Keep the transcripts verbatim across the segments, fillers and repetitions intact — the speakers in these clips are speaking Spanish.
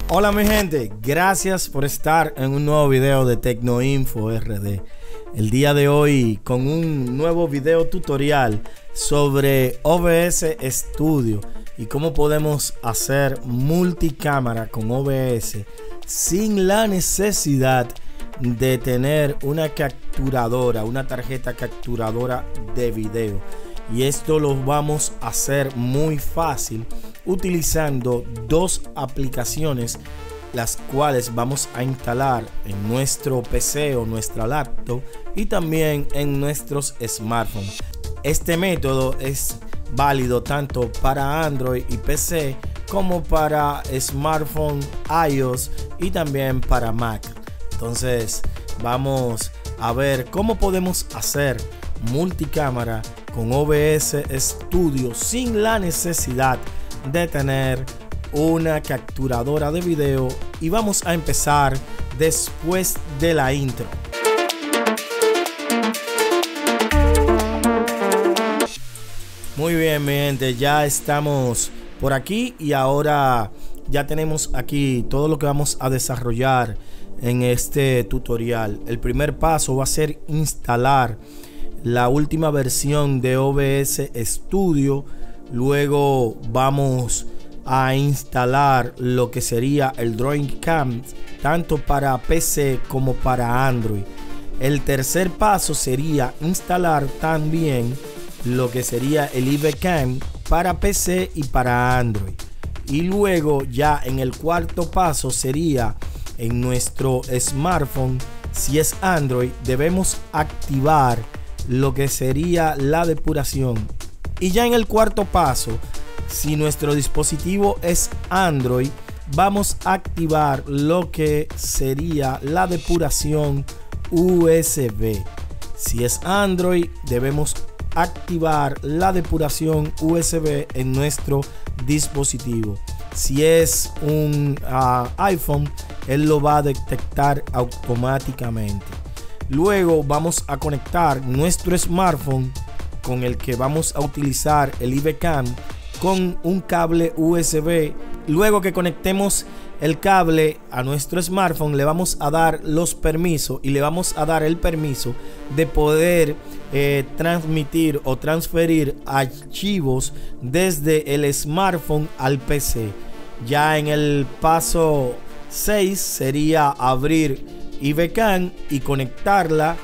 Hola mi gente, gracias por estar en un nuevo video de Tecnoinfo R D. El día de hoy con un nuevo video tutorial sobre O B S Studio y cómo podemos hacer multicámara con O B S sin la necesidad de tener una capturadora, una tarjeta capturadora de video. Y esto lo vamos a hacer muy fácil utilizando dos aplicaciones, las cuales vamos a instalar en nuestro P C o nuestra laptop y también en nuestros smartphones. Este método es válido tanto para Android y P C como para smartphone, iOS y también para Mac. Entonces vamos a ver cómo podemos hacer multicámara con O B S Studio sin la necesidad de tener una capturadora de video, y vamos a empezar después de la intro. Muy bien mi gente, ya estamos por aquí y ahora ya tenemos aquí todo lo que vamos a desarrollar en este tutorial. El primer paso va a ser instalar la última versión de O B S Studio. Luego vamos a instalar lo que sería el Drawing Cam tanto para P C como para Android. El tercer paso sería instalar también lo que sería el I V Cam para P C y para Android. Y luego ya en el cuarto paso sería en nuestro smartphone, si es Android, debemos activar lo que sería la depuración. Y ya en el cuarto paso, si nuestro dispositivo es Android, vamos a activar lo que sería la depuración U S B. Si es Android, debemos activar la depuración U S B en nuestro dispositivo. Si es un uh, iPhone, él lo va a detectar automáticamente. Luego vamos a conectar nuestro smartphone con el que vamos a utilizar el I V Cam con un cable U S B. Luego que conectemos el cable a nuestro smartphone, le vamos a dar los permisos y le vamos a dar el permiso de poder eh, transmitir o transferir archivos desde el smartphone al P C. Ya en el paso seis sería abrir I V Cam y conectarla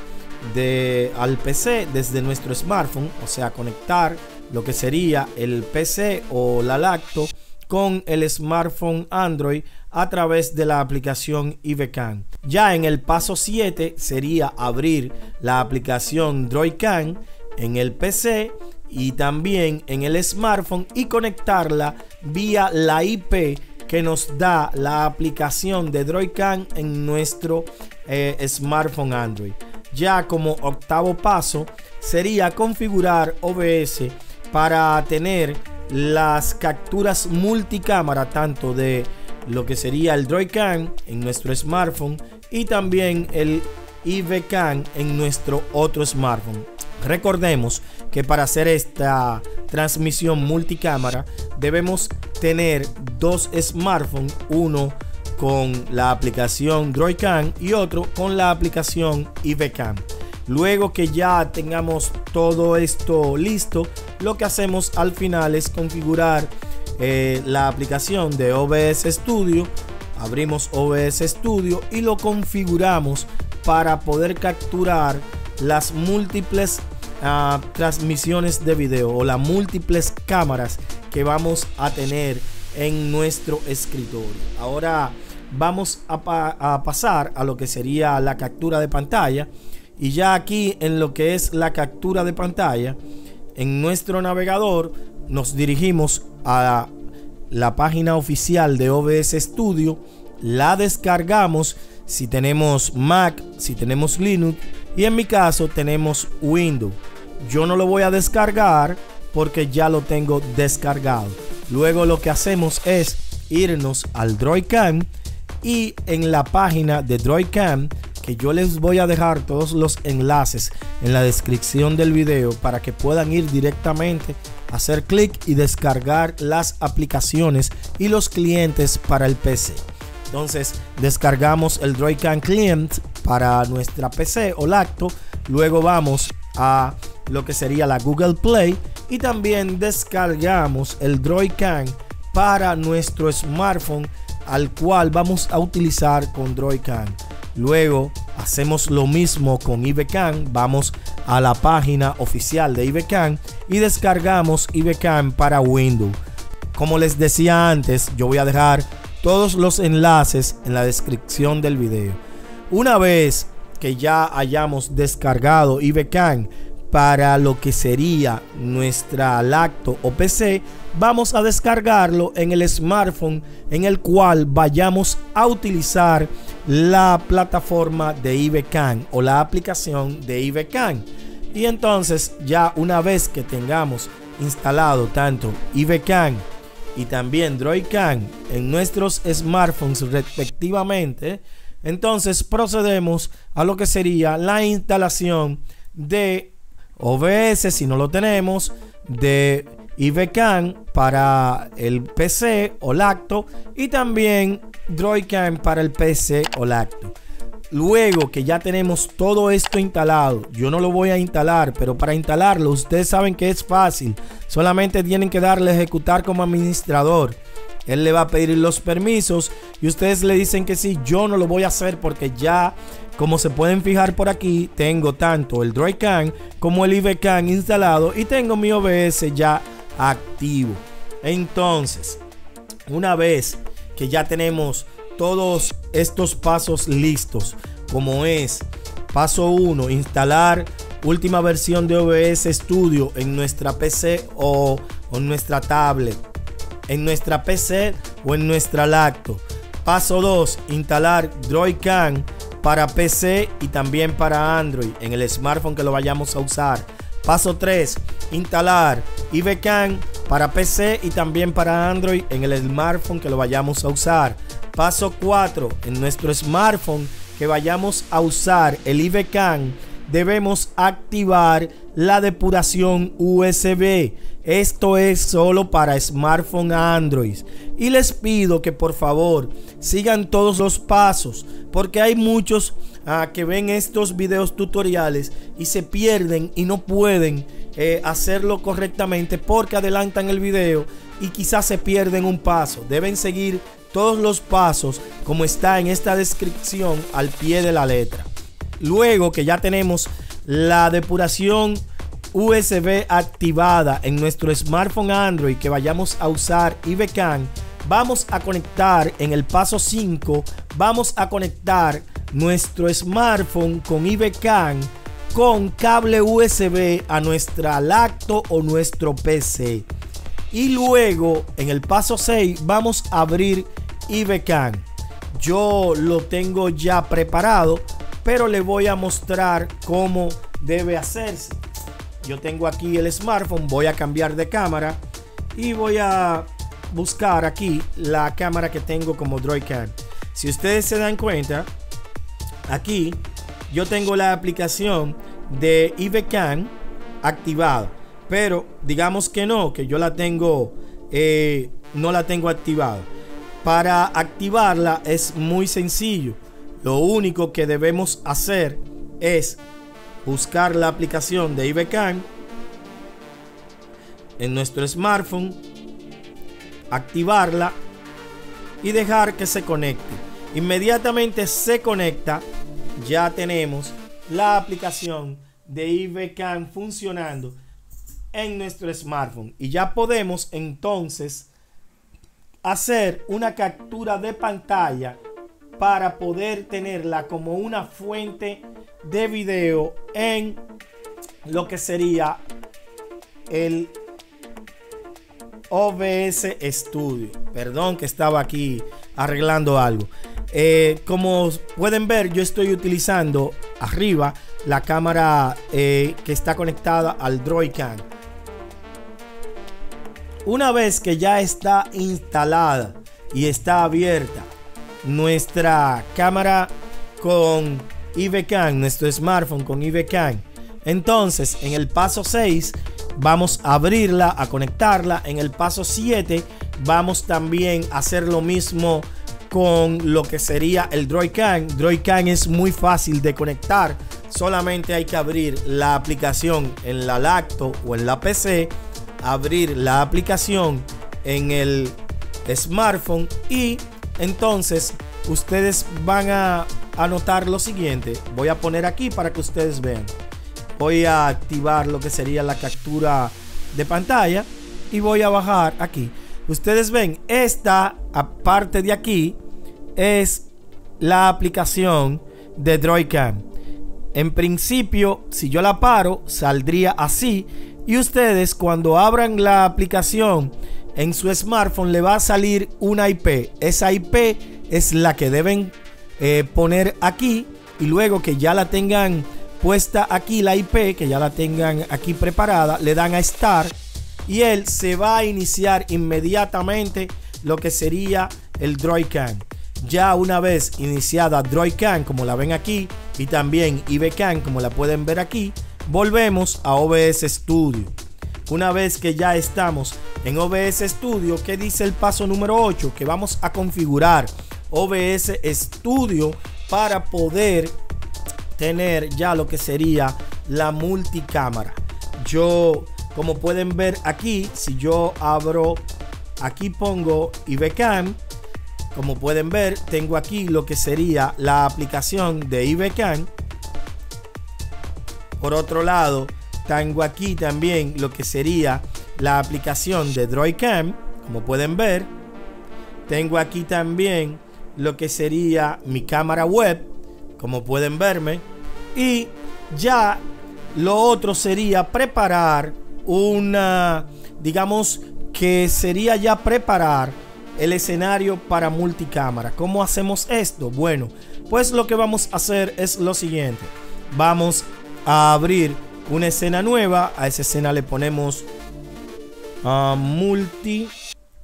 de, al P C desde nuestro smartphone, o sea, conectar lo que sería el P C o la laptop con el smartphone Android a través de la aplicación I V Cam. Ya en el paso siete sería abrir la aplicación DroidCam en el P C y también en el smartphone y conectarla vía la I P que nos da la aplicación de DroidCam en nuestro eh, smartphone Android. Ya como octavo paso sería configurar O B S para tener las capturas multicámara tanto de lo que sería el DroidCam en nuestro smartphone y también el I V Cam en nuestro otro smartphone. Recordemos que para hacer esta transmisión multicámara debemos tener dos smartphones, uno con la aplicación DroidCam y otro con la aplicación I V Cam. Luego que ya tengamos todo esto listo, lo que hacemos al final es configurar eh, la aplicación de O B S Studio. Abrimos O B S Studio y lo configuramos para poder capturar las múltiples uh, transmisiones de video o las múltiples cámaras que vamos a tener en nuestro escritorio. Ahora vamos a, pa a pasar a lo que sería la captura de pantalla. Y ya aquí en lo que es la captura de pantalla, en nuestro navegador nos dirigimos a la página oficial de O B S Studio, la descargamos si tenemos Mac, si tenemos Linux y en mi caso tenemos Windows. Yo no lo voy a descargar porque ya lo tengo descargado. Luego lo que hacemos es irnos al DroidCam y en la página de DroidCam, que yo les voy a dejar todos los enlaces en la descripción del video para que puedan ir directamente, hacer clic y descargar las aplicaciones y los clientes para el P C. Entonces descargamos el Droidcam Client para nuestra P C o laptop. Luego vamos a lo que sería la Google Play y también descargamos el Droidcam para nuestro smartphone, al cual vamos a utilizar con Droidcam. Luego hacemos lo mismo con Ivecam. Vamos a la página oficial de Ivecam y descargamos Ivecam para Windows. Como les decía antes, yo voy a dejar todos los enlaces en la descripción del video. Una vez que ya hayamos descargado Ivecam para lo que sería nuestra laptop o P C, vamos a descargarlo en el smartphone en el cual vayamos a utilizar la plataforma de Ivecam o la aplicación de Ivecam. Y entonces ya una vez que tengamos instalado tanto Ivecam y también Droidcam en nuestros smartphones respectivamente, entonces procedemos a lo que sería la instalación de O B S, si no lo tenemos, de Ivecam para el P C o laptop y también Droidcam para el P C o laptop. Luego que ya tenemos todo esto instalado, yo no lo voy a instalar, pero para instalarlo ustedes saben que es fácil. Solamente tienen que darle a ejecutar como administrador. Él le va a pedir los permisos y ustedes le dicen que sí. Yo no lo voy a hacer porque ya, como se pueden fijar por aquí, tengo tanto el Droidcam como el Ivecam instalado y tengo mi O B S ya activo. Entonces, una vez que ya tenemos todos estos pasos listos, como es paso uno, instalar última versión de O B S Studio en nuestra P C o, o en nuestra tablet, en nuestra P C o en nuestra laptop. Paso dos, instalar Droidcam para P C y también para Android en el smartphone que lo vayamos a usar. Paso tres, instalar Ivecam para P C y también para Android en el smartphone que lo vayamos a usar. Paso cuatro, en nuestro smartphone que vayamos a usar el Ivecam, debemos activar la depuración U S B. Esto es solo para smartphone Android. Y les pido que por favor sigan todos los pasos, porque hay muchos uh, que ven estos videos tutoriales y se pierden y no pueden eh, hacerlo correctamente porque adelantan el video y quizás se pierden un paso. Deben seguir todos los pasos como está en esta descripción al pie de la letra. Luego que ya tenemos la depuración U S B activada en nuestro smartphone Android que vayamos a usar Ivecam, vamos a conectar en el paso cinco, vamos a conectar nuestro smartphone con Ivecam con cable U S B a nuestra laptop o nuestro P C. Y luego en el paso seis vamos a abrir Ivecam. Yo lo tengo ya preparado, pero le voy a mostrar cómo debe hacerse. Yo tengo aquí el smartphone, voy a cambiar de cámara y voy a buscar aquí la cámara que tengo como Droidcam. Si ustedes se dan cuenta, aquí yo tengo la aplicación de Ivecam activada, pero digamos que no, que yo la tengo, eh, no la tengo activada. Para activarla es muy sencillo. Lo único que debemos hacer es buscar la aplicación de Ivecam en nuestro smartphone, activarla y dejar que se conecte. Inmediatamente se conecta, ya tenemos la aplicación de Ivecam funcionando en nuestro smartphone y ya podemos entonces hacer una captura de pantalla para poder tenerla como una fuente de video en lo que sería el O B S Studio. Perdón que estaba aquí arreglando algo. Eh, como pueden ver, yo estoy utilizando arriba la cámara eh, que está conectada al Droidcam. Una vez que ya está instalada y está abierta nuestra cámara con Ivecam, nuestro smartphone con Ivecam, entonces en el paso seis vamos a abrirla, a conectarla. En el paso siete vamos también a hacer lo mismo con lo que sería el Droidcam. Droidcam es muy fácil de conectar. Solamente hay que abrir la aplicación en la lacto o en la P C, abrir la aplicación en el smartphone y entonces ustedes van a, a notar lo siguiente. Voy a poner aquí para que ustedes vean. Voy a activar lo que sería la captura de pantalla y voy a bajar aquí. Ustedes ven, esta parte de aquí es la aplicación de Droidcam. En principio, si yo la paro, saldría así. Y ustedes, cuando abran la aplicación en su smartphone, le va a salir una I P. Esa I P es la que deben eh, poner aquí. Y luego que ya la tengan puesta aquí, la I P, que ya la tengan aquí preparada, le dan a Start. Y él se va a iniciar inmediatamente lo que sería el Droidcam. Ya una vez iniciada Droidcam, como la ven aquí, y también IVCam, como la pueden ver aquí, volvemos a O B S Studio. Una vez que ya estamos en O B S Studio, ¿qué dice el paso número ocho? Que vamos a configurar O B S Studio para poder tener ya lo que sería la multicámara. Yo, como pueden ver aquí, si yo abro, aquí pongo IVCam. Como pueden ver, tengo aquí lo que sería la aplicación de IVCam. Por otro lado, tengo aquí también lo que sería la aplicación de Droidcam. Como pueden ver, tengo aquí también lo que sería mi cámara web. Como pueden verme. Y ya lo otro sería preparar una, digamos que sería ya preparar el escenario para multicámara. ¿Cómo hacemos esto? Bueno, pues lo que vamos a hacer es lo siguiente. Vamos a abrir una escena nueva. A esa escena le ponemos uh, multicam.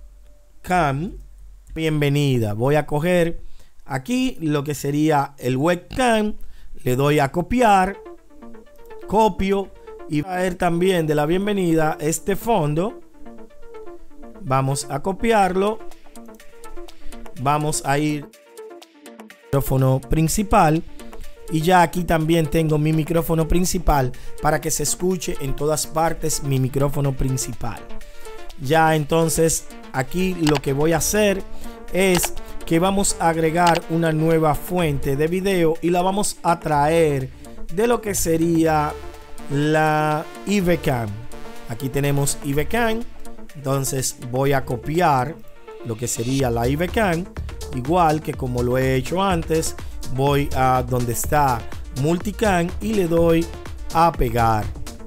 Bienvenida. Voy a coger aquí lo que sería el webcam. Le doy a copiar. Copio. Y traer también de la bienvenida este fondo. Vamos a copiarlo. Vamos a ir al micrófono principal. Y ya aquí también tengo mi micrófono principal para que se escuche en todas partes mi micrófono principal. Ya entonces aquí lo que voy a hacer es que vamos a agregar una nueva fuente de video y la vamos a traer de lo que sería la IVCam. Aquí tenemos IVCam. Entonces voy a copiar lo que sería la IVCam, igual que como lo he hecho antes. Voy a donde está multicam y le doy a pegar.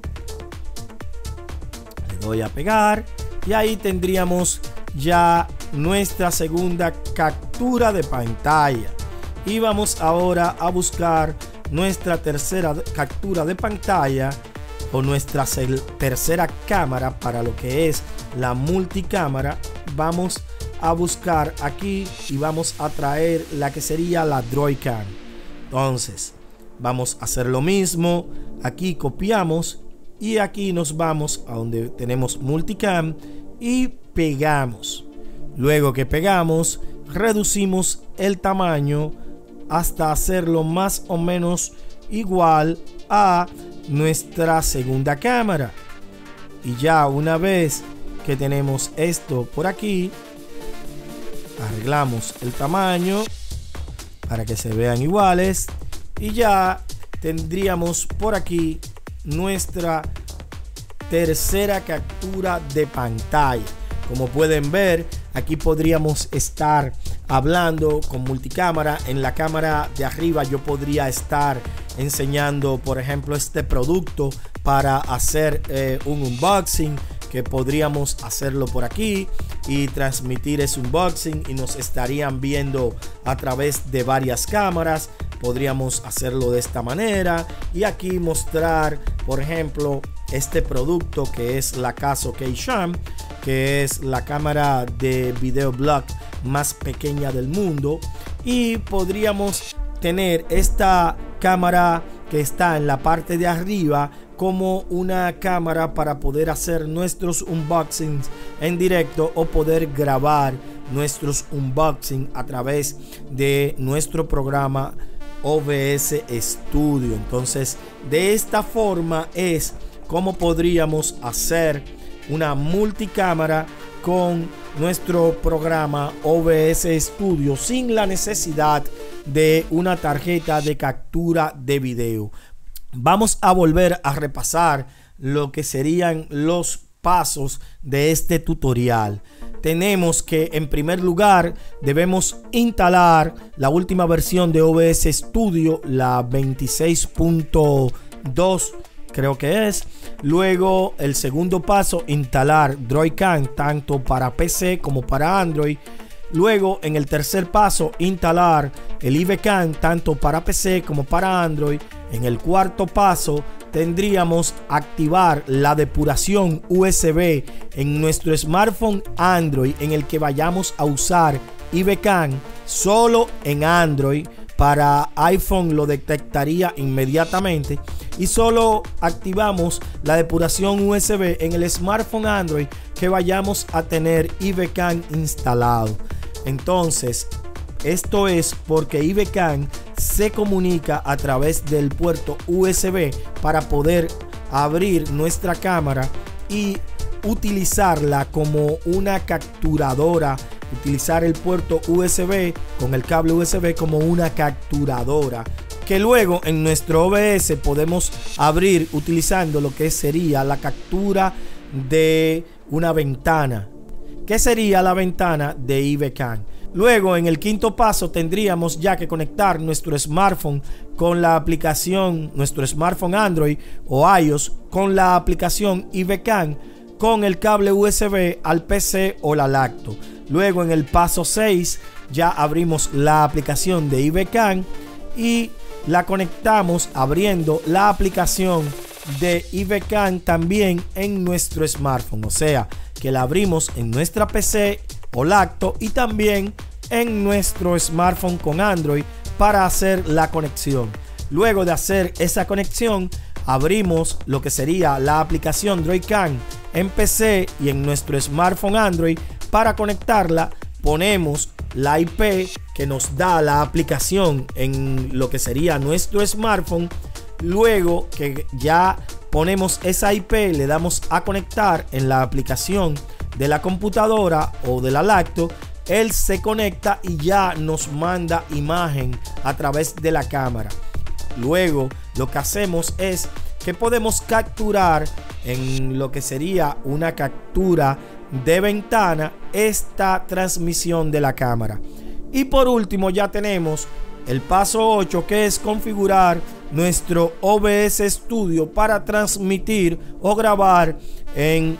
Le doy a pegar y ahí tendríamos ya nuestra segunda captura de pantalla. Y vamos ahora a buscar nuestra tercera captura de pantalla o nuestra tercera cámara para lo que es la multicámara. Vamos a buscar aquí y vamos a traer la que sería la Droidcam. Entonces vamos a hacer lo mismo. Aquí copiamos y aquí nos vamos a donde tenemos multicam y pegamos. Luego que pegamos, reducimos el tamaño hasta hacerlo más o menos igual a nuestra segunda cámara. Y ya una vez que tenemos esto por aquí, arreglamos el tamaño para que se vean iguales y ya tendríamos por aquí nuestra tercera captura de pantalla. Como pueden ver, aquí podríamos estar hablando con multicámara. En la cámara de arriba yo podría estar enseñando, por ejemplo, este producto para hacer eh, un unboxing, que podríamos hacerlo por aquí y transmitir ese unboxing y nos estarían viendo a través de varias cámaras. Podríamos hacerlo de esta manera y aquí mostrar, por ejemplo, este producto que es la Caso K-Sham, que es la cámara de videoblog más pequeña del mundo, y podríamos tener esta cámara que está en la parte de arriba como una cámara para poder hacer nuestros unboxings en directo o poder grabar nuestros unboxing a través de nuestro programa O B S Studio. Entonces, de esta forma es como podríamos hacer una multicámara con nuestro programa O B S Studio sin la necesidad de una tarjeta de captura de video. Vamos a volver a repasar lo que serían los pasos de este tutorial. Tenemos que, en primer lugar, debemos instalar la última versión de O B S Studio, la veintiséis punto dos, creo que es. Luego, el segundo paso, instalar DroidCam tanto para P C como para Android. Luego, en el tercer paso, instalar el IVCam tanto para P C como para Android. En el cuarto paso, tendríamos activar la depuración U S B en nuestro smartphone Android en el que vayamos a usar IVCam solo en Android. Para iPhone lo detectaría inmediatamente y solo activamos la depuración U S B en el smartphone Android que vayamos a tener IVCam instalado. Entonces, esto es porque IVCam se comunica a través del puerto U S B para poder abrir nuestra cámara y utilizarla como una capturadora, utilizar el puerto U S B con el cable U S B como una capturadora que luego en nuestro O B S podemos abrir utilizando lo que sería la captura de una ventana, que sería la ventana de IVCam. Luego, en el quinto paso, tendríamos ya que conectar nuestro smartphone con la aplicación, nuestro smartphone Android o iOS con la aplicación IVCam con el cable U S B al P C o la lacto. Luego, en el paso seis, ya abrimos la aplicación de IVCam y la conectamos abriendo la aplicación de IVCam también en nuestro smartphone. O sea, que la abrimos en nuestra P C o lacto y también en nuestro smartphone con Android para hacer la conexión. Luego de hacer esa conexión, abrimos lo que sería la aplicación DroidCam en P C y en nuestro smartphone Android. Para conectarla, ponemos la I P que nos da la aplicación en lo que sería nuestro smartphone. Luego que ya ponemos esa I P, le damos a conectar en la aplicación de la computadora o de la lacto. Él se conecta y ya nos manda imagen a través de la cámara. Luego lo que hacemos es que podemos capturar en lo que sería una captura de ventana esta transmisión de la cámara. Y por último ya tenemos el paso ocho, que es configurar nuestro O B S Studio para transmitir o grabar en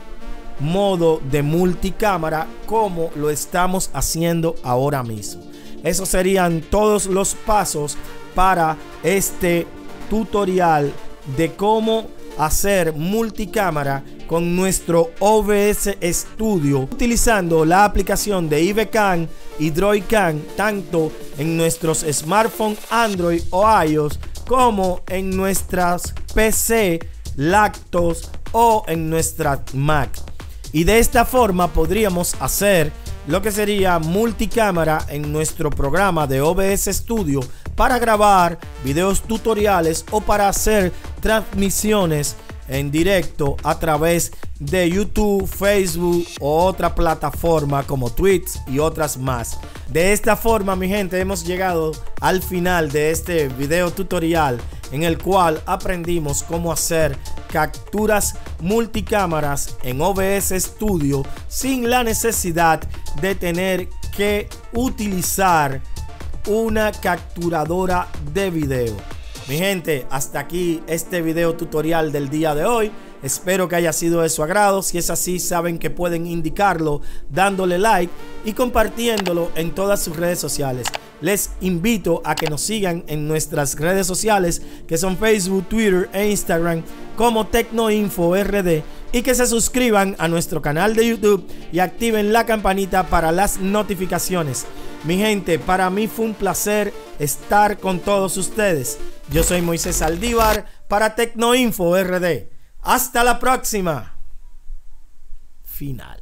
modo de multicámara como lo estamos haciendo ahora mismo. Esos serían todos los pasos para este tutorial de cómo hacer multicámara con nuestro O B S Studio utilizando la aplicación de IVCam y DroidCam tanto en nuestros smartphones Android o iOS como en nuestras P C, lactos o en nuestra Mac. Y de esta forma podríamos hacer lo que sería multicámara en nuestro programa de O B S Studio para grabar videos tutoriales o para hacer transmisiones en directo a través de YouTube, Facebook o otra plataforma como Twitch y otras más. De esta forma, mi gente, hemos llegado al final de este video tutorial en el cual aprendimos cómo hacer capturas multicámaras en O B S Studio sin la necesidad de tener que utilizar una capturadora de video. Mi gente, hasta aquí este video tutorial del día de hoy. Espero que haya sido de su agrado. Si es así, saben que pueden indicarlo dándole like y compartiéndolo en todas sus redes sociales. Les invito a que nos sigan en nuestras redes sociales, que son Facebook, Twitter e Instagram, como Tecnoinfo R D, y que se suscriban a nuestro canal de YouTube y activen la campanita para las notificaciones. Mi gente, para mí fue un placer estar con todos ustedes. Yo soy Moisés Saldívar para Tecnoinfo R D. Hasta la próxima. Final.